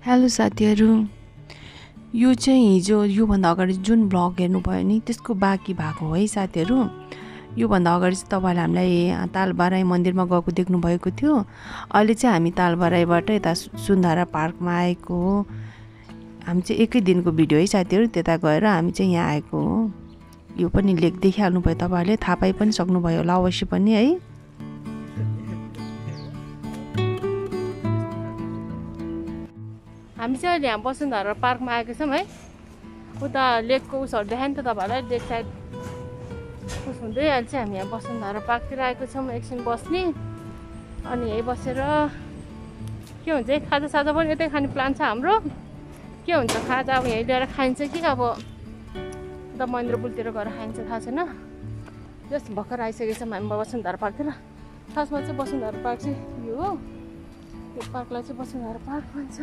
Hello साथीहरु, यो चाहिँ हिजो योभन्दा अगाडि जुन भ्लग हेर्नुभयो नि त्यसको बाँकी भएको हो है साथीहरु। योभन्दा अगाडि चाहिँ तपाईहरुले हामीलाई तालबाराई मन्दिरमा गएको देख्नु भएको थियो। अहिले चाहिँ हामी तालबाराईबाट यता सुन्धारा पार्कमा आएको हो। हामी चाहिँ एकै दिनको भिडियो है साथीहरु, त्यता गएर हामी चाहिँ यहाँ आएको हो। यो पनि लेक देखिहाल्नु भयो तपाईहरुले, थाहा पाइ पनि सक्नु भयो होला अवश्य पनि है। हामी चाहिँ यहाँ वसुन्धरा पार्कमा आएको छौँ है। उता लेकको उसहरू देखायो नि त तपाईँहरूलाई, लेक साइड उस हुँदै अहिले चाहिँ हामी यहाँ वसुन्धरा पार्कतिर आएको छौँ। एकछिन बस्ने अनि यहीँ बसेर के हुन्छ है, खाजासाजा पनि यतै खाने प्लान छ हाम्रो। के हुन्छ खाजा अब यहीँ ल्याएर खाइन्छ कि अब उता महेन्द्र पुलतिर गएर खाइन्छ थाहा छैन। जस्ट भर्खर आइसकेको छौँ हामी वसुन्धरा पार्कतिर। खासमा चाहिँ वसुन्धरा पार्क चाहिँ यो हो, यो पार्कलाई चाहिँ वसुन्धरा पार्क भन्छ।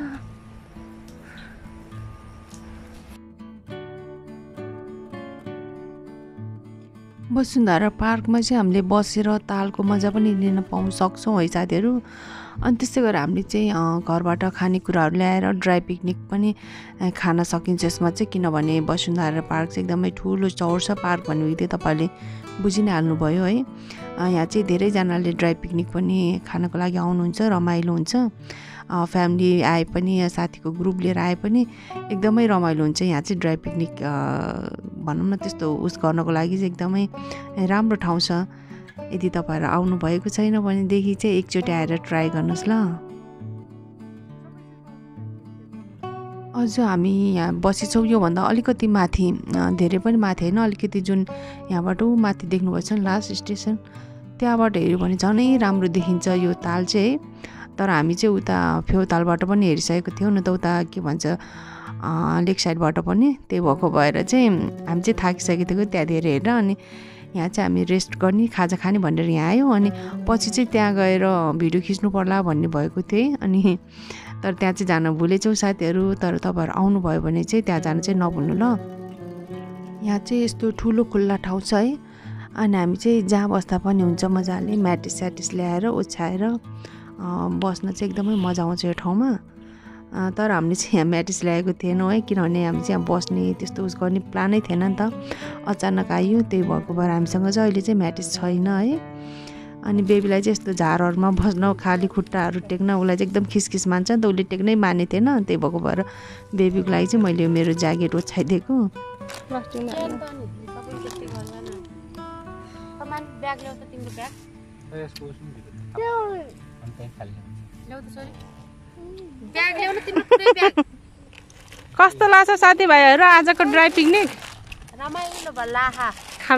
वसुन्धरा पार्कमा चाहिँ हामीले बसेर तालको मजा पनि लिन पाउन सक्छौँ है साथीहरु। अनि त्यसै गरेर हामीले चाहिँ घरबाट खानेकुराहरू ल्याएर ड्राई पिकनिक पनि खान सकिन्छ यसमा चाहिँ, किनभने वसुन्धरा पार्क चाहिँ एकदमै ठुलो चौर पार्क भन्ने बित्तिकै तपाईले बुझि नै हाल्नुभयो है। यहाँ चाहिँ धेरैजनाले ड्राई पिकनिक पनि खानको लागि आउनुहुन्छ, रमाइलो हुन्छ। फ्यामिली आए पनि साथीको ग्रुप लिएर आए पनि एकदमै रमाइलो हुन्छ। यहाँ चाहिँ ड्राई पिकनिक भनौँ न त्यस्तो उस गर्नको लागि चाहिँ एकदमै राम्रो ठाउँ छ। यदि तपाईहरु आउनु भएको छैन भनेदेखि चाहिँ एकचोटि आएर ट्राई गर्नुस् ल। अझ हामी यहाँ बसेछौँ योभन्दा अलिकति माथि, धेरै पनि माथि होइन, अलिकति जुन यहाँबाट माथि देख्नुभएछ नि लास्ट स्टेसन, त्यहाँबाट हेऱ्यो भने झनै राम्रो देखिन्छ यो ताल चाहिँ। तर हामी चाहिँ उता फेउतालबाट पनि हेरिसकेको थियौँ न त, उता के भन्छ लेक साइडबाट पनि। त्यही भएको भएर चाहिँ हामी चाहिँ थाकिसकेको थियौँ त्यहाँ धेरै हेरेर। अनि यहाँ चाहिँ हामी रेस्ट गर्ने खाजा खाने भनेर यहाँ आयौँ। अनि पछि चाहिँ त्यहाँ गएर भिडियो खिच्नु पर्ला भन्ने भएको थियो है। अनि तर त्यहाँ चाहिँ जान भुलेछौँ साथीहरू। तर तपाईँहरू आउनुभयो भने चाहिँ त्यहाँ जान चाहिँ नभुल्नु ल। यहाँ चाहिँ यस्तो ठुलो खुल्ला ठाउँ छ है। अनि हामी चाहिँ जहाँ बस्दा पनि हुन्छ मजाले म्याटिस स्याटिस ल्याएर ओछ्याएर बस्न चाहिँ एकदमै मजा आउँछ यो ठाउँमा। तर हामीले चाहिँ यहाँ म्याटिस ल्याएको थिएनौँ है, किनभने हामी चाहिँ यहाँ बस्ने त्यस्तो उस गर्ने प्लानै थिएन नि त, अचानक आइयो। त्यही भएको भएर हामीसँग चाहिँ अहिले चाहिँ म्याटिस छैन है। अनि बेबीलाई चाहिँ यस्तो झारहरूमा बस्न, खाली खुट्टाहरू टेक्न उसलाई चाहिँ एकदम खिसखिस मान्छ नि त, उसले टेक्नै माने थिएन। त्यही भएको भएर बेबीको लागि चाहिँ मैले मेरो ज्याकेट ओछ्याइदिएको। कस्तो लाग्छ साथीभाइहरू आजको ड्राई पिकनिक? रमाइलो भल्ला खान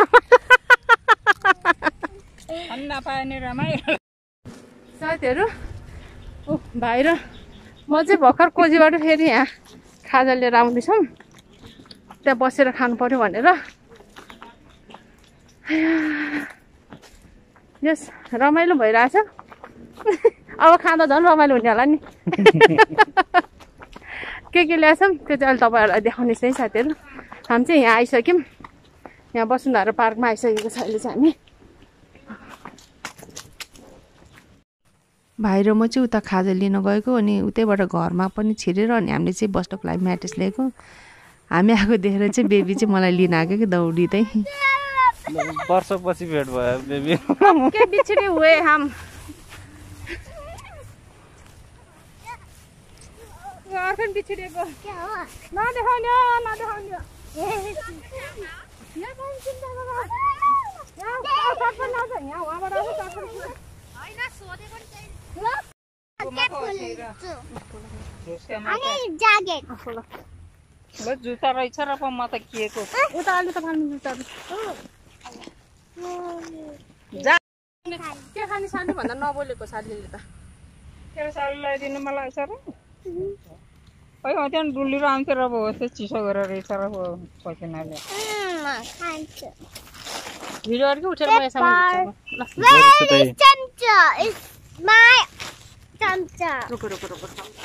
नपाउने रमाइलो साथीहरू। भाइ र म चाहिँ भर्खर कोजीबाट फेरि यहाँ खाजा लिएर आउँदैछौँ, त्यहाँ बसेर खानु पर्यो भनेर। यस रमाइलो भइरहेछ। अब खाँदा झन् रमाइलो हुने होला नि। के ल्याएछौँ त्यो चाहिँ अहिले तपाईँहरूलाई देखाउने है साथीहरू। हामी चाहिँ यहाँ आइसक्यौँ, यहाँ वसुन्धरा पार्कमा आइसकेको छ अहिले चाहिँ हामी। भाइ र म चाहिँ उता खाजा लिन गएको, अनि उतैबाट घरमा पनि छिरेर अनि हामीले चाहिँ बस्नको लागि म्याट्रेस ल्याएको। हामी आएको देखेर चाहिँ बेबी चाहिँ मलाई लिन आएको कि दौडिँदै। वर्षपछि भेट भयो बेबी। के बिछडे हुए हम अर्खन बिछडेको नदेखाउने नदेखाउने जुत्ता रहेछ र म त के को उता अलि त खानु जुत्ताहरू के खाने साली भन्दा नबोलेको सालीले त तेरो सालीलाई दिनु मलाई छ र खै त्यहाँ डुलिएर आउँथ्यो र अब त्यो चिसो गरेर रहेछ र पसिनाले भिडियोहरू उठेर म यसमा रुको रुको रुको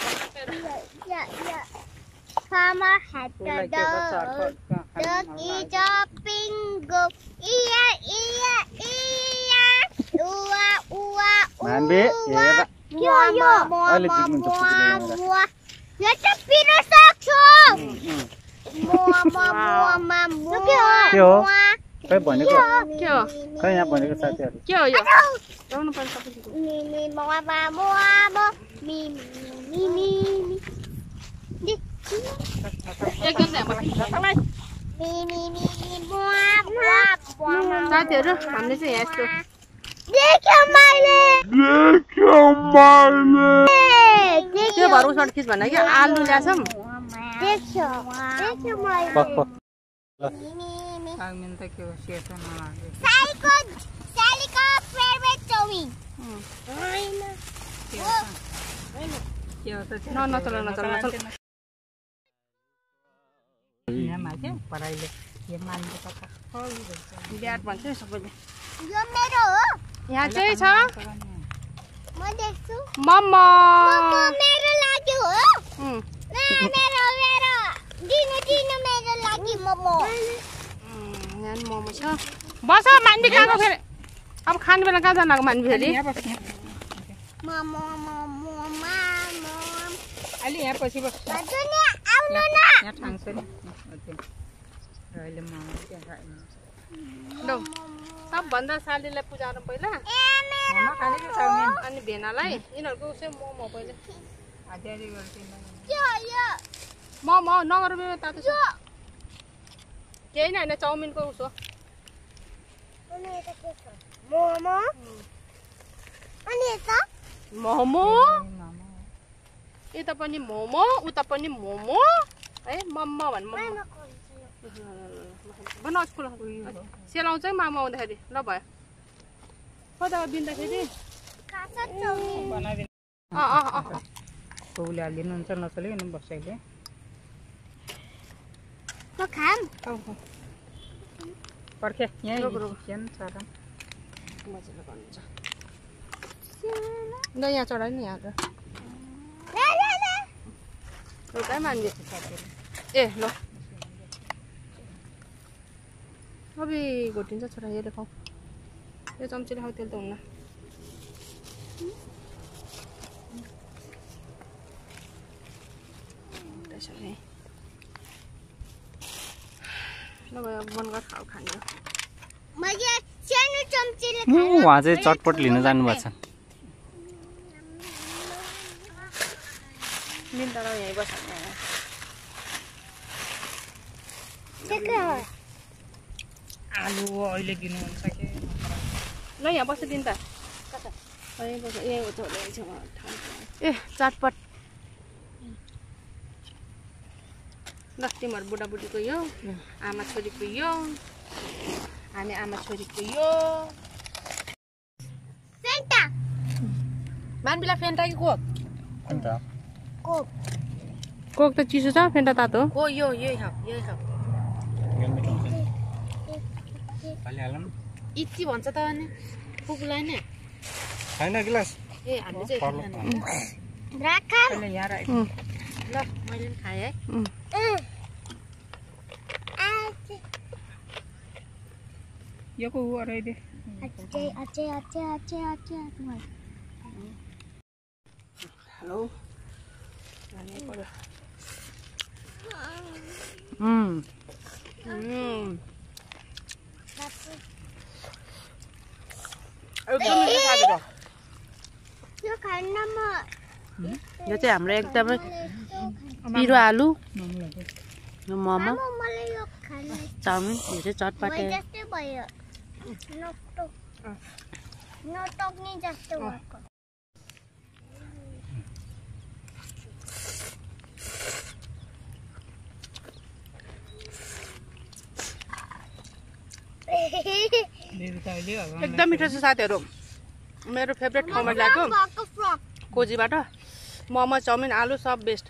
Mama had the dog. Dog is jumping go. Iya iya iya. Ua ua ua. Manbe, Yo yo. Mua mua mua. यो त पिरो सक्छु मुआ के हो खै भनेको के हो खै यहाँ भनेको साथीहरु के हो यो गाउनु पर्छ सबैको मी मुआ मी एकदम यहाँ साथीहरु हामीले चाहिँ यहाँ यस्तो देख्यो मैले त्यो भर उसबाट खिच भन्न कि आलु ल्याछौँ देख्यो मैले पक पक चाउमिन त के हो सेतो नलागे सालीको फेभरेट चाउमिन के हो त नचल यहाँ माथि पढाइले के मान्नु त ब्याट भन्छ नि सबैले यो मेरो हो यहाँ चाहिँ छ म देख्छु मम्मा मेरो लागि हो मेरो दिनु मेरो लागि मोमो यहाँ मोमो छ बस मान्दी कहाँको फेरि अब खाने बेला कहाँ जानु मान्दी फेरि मोमो अलि यहाँ पछि बस दुनिया आउनु न यहाँ ठाङ्छ नि अहिले म लौ सबभन्दा सालीलाई पुजाउनु पहिला मोमो खाने कि चाउमिन अनि भेनालाई यिनीहरूको उसै मोमो पहिला आधी आधी गर्दैन यो मोमो नगर मेरो तातो छ केही नै होइन चाउमिनको उसो मोमो अनि यता मोमो यता पनि मोमो उता पनि मोमो है मम्मा भन् मम्मा भन स्कुल सेलाउँछ है मामा आउँदाखेरि ल भयो कता बिन्दाखेरि बनाइदिनु कोले हालिदिनुहुन्छ नचलिकन बसाइले म खाम पर्खे यहाँ सानो सानो मजाले गर्नुहुन्छ ल यहाँ चढाइ नि यहाँ एउटै मान्दै ए ल अबि घोटिन्छ छोरा यसले खाऊ यो चम्चीले खाऊ त्यसले त हुन्न त्यसरी ल भयो मन गर खाऊ खाने मैले सानो चम्चीले उहाँ चाहिँ चटपट लिन जानुभएको छ निन्दा र यहीँ बस आलु अहिले दिनुहुन्छ कि ल यहाँ बस्छ दिन त ए चटपट ल तिमीहरू बुढाबुढीको यो आमा छोरीको यो हामी आमा छोरीको यो फेन्टा मानबिला फेन्टा कि कोक अन्त कोक त चिसो छ फेन्टा तातो हो यो यही खाऊ इच्ची भन्छ त अनि कुकुरलाई नै छैन गिलास ए हामीले चाहिँ राखा यहाँ राख ल मैले पनि खाएँ है यो को अराइदे हेलो यो खानमा यो चाहिँ हाम्रो एकदमै पिरो आलु यो मोमो मलाई यो खाना चाउमिन यो चाहिँ चटपटे जस्तै भयो नटक्ने जस्तो भएको एकदम मिठो छ साथीहरू मेरो फेभरेट ठाउँमा ल्याएको कोजीबाट मोमो चाउमिन आलु सब बेस्ट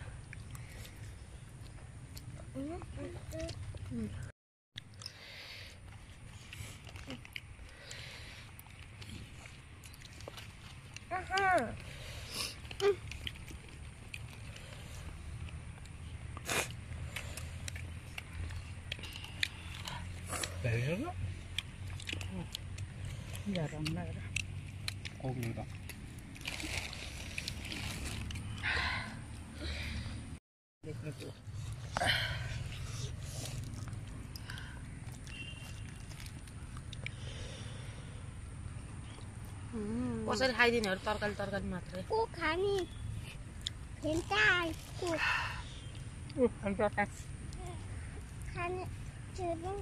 कोक कसरी खाइदिनेहरू तरकारी मात्रै को खाने फेन्टा को खाने चुरुङ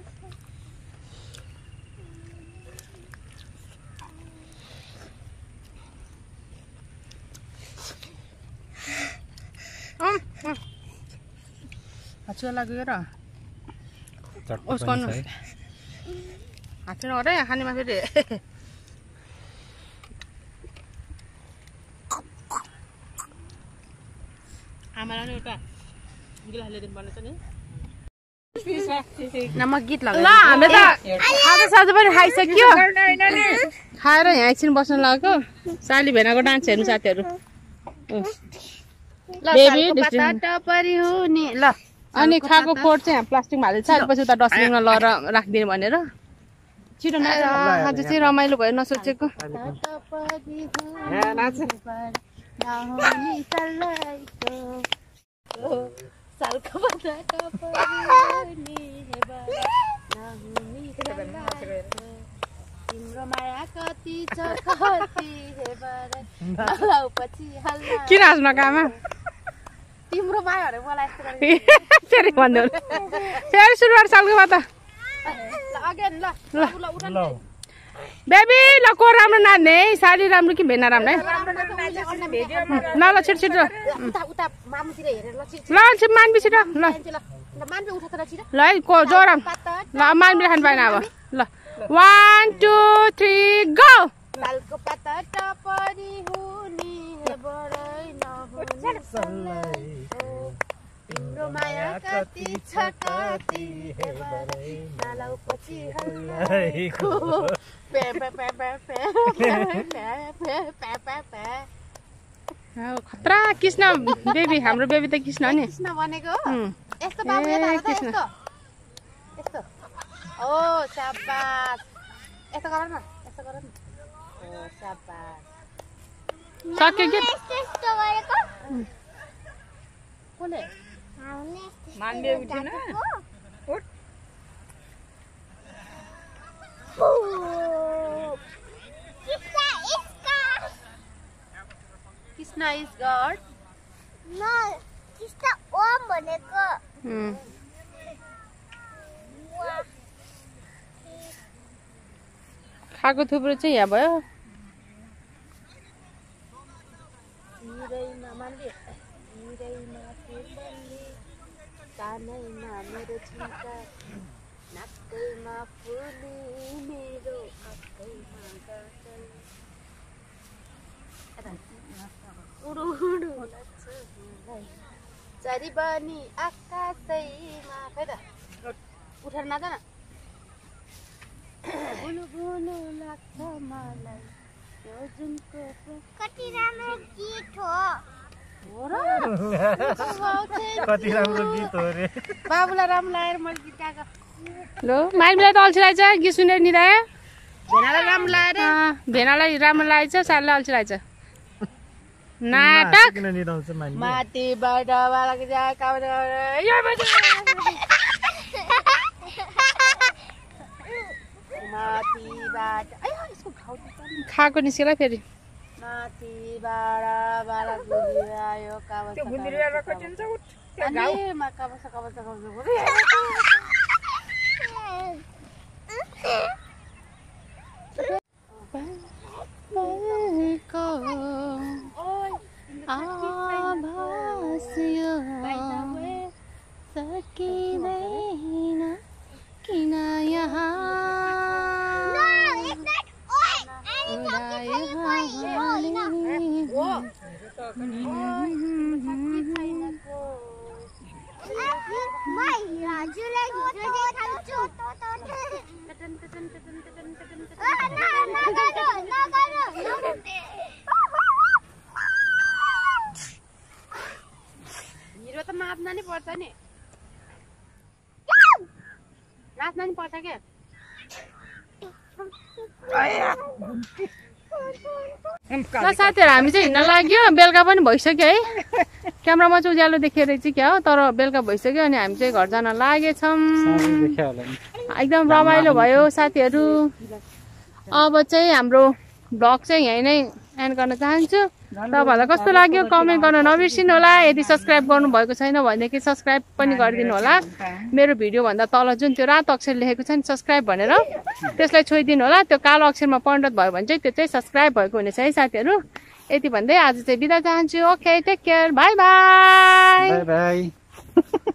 हातछुवा लाग्यो र चटपट उसको पनि छ है। हातछुवा नगर है खानेमा फेरि आमालाई एउटा गिलास ल्याइदिनु पर्ने छ नि नमक गीत लाग्यो ल हामीले त खाजा साजा पनि खाइसक्यो खाएर यहाँ एकछिन बस्न लागेको साली भेनाको डान्स हेर्नु साथीहरू ल अनि खाएको फोहोर चाहिँ यहाँ प्लास्टिकमा हालेको छ पछि उता डस्टबिनमा लगेर राखिदिनु भनेर छिटो नाच आज चाहिँ रमाइलो भयो नसोचेको किन हाँस्नु कामा तिम्रो मायाहरू मलाई फेरि भन्नु फेरि सुरुवात सालको बात बेबी ल को राम्रो नाच्ने है साडी राम्रो कि भेना राम्रो है ल ल छिटो छिटो ल मानबी छिटो ल ल है को जोरम ल मानबी खानु पाएन अब ल 1 2 3 गो लालको पाता टपरी हुनी हे बरै नहुनी तिम्रो माया कति छ कति हे बरै नालाउ पछि हल्लाइको पे पे पे पे पे पे पे पे खतरा कृष्ण बेबी हाम्रो बेबी त कृष्ण नि कृष्ण बनेको यस्तो बाबु यता हाल त यस्तो यस्तो ओ शाबास यस्तो गर न यस्तो गर न ओ शाबास सक्यो के यस्तो गरेको कोले मान्ने उठेन उठ कृष्ण इज गॉड न कृष्ण ओम भनेको खाएको थुप्रो चाहिँ यहाँ भयो कानैमा मेरो झुम्का नाकैमा फुली मेरो हातैमा गजल उडु उडु लाग्छ मलाई चरी बनी आकाशैमा खै त उठेर नाच न बुलु बुलु लाग्छ मलाई यो जुनको कति राम्रो गीत हो कति राम्रो गीत हो रे बाबुलाई राम्रो लागेर मैले गीत गाएको लो माइमीलाई त अल्छी लागेछ गीत सुनेर निदायो भेनालाई राम्रो लागेर भेनालाई राम्रो लागेछ साललाई अल्छी लागेछ नाटक किन निदाउँछ मान्छे माथिबाट बालाको जा काबाट माथिबाट खाएको निस्केला फेरि माथिबाट बाला गुदिरायो काबाट त्यो गुन्द्रिएर कटिन्छ उठ त्यो घाउ सकिँदैन किन यहाँ हिरो त नाच्न नि पर्छ नि नाच्न नि पर्छ क्या ल साथीहरू हामी चाहिँ हिँड्न लाग्यो बेलुका पनि भइसक्यो है क्यामेरामा चाहिँ उज्यालो देखिएर चाहिँ क्या हो तर बेलुका भइसक्यो अनि हामी चाहिँ घर जान लागेछौँ एकदम रमाइलो भयो साथीहरू अब चाहिँ हाम्रो भ्लग चाहिँ यहीँ नै एन्ड गर्न चाहन्छु तपाईँहरूलाई कस्तो लाग्यो कमेन्ट गर्न नबिर्सिनु होला यदि सब्सक्राइब गर्नुभएको छैन भनेदेखि सब्सक्राइब पनि गरिदिनु होला मेरो भिडियोभन्दा तल जुन त्यो रातो अक्षर लेखेको छ नि सब्सक्राइब भनेर त्यसलाई छोइदिनु होला त्यो कालो अक्षरमा परिणत भयो भने चाहिँ त्यो चाहिँ सब्सक्राइब भएको हुनेछ है साथीहरू यति भन्दै आज चाहिँ बिदा चाहन्छु okay take care bye bye bye by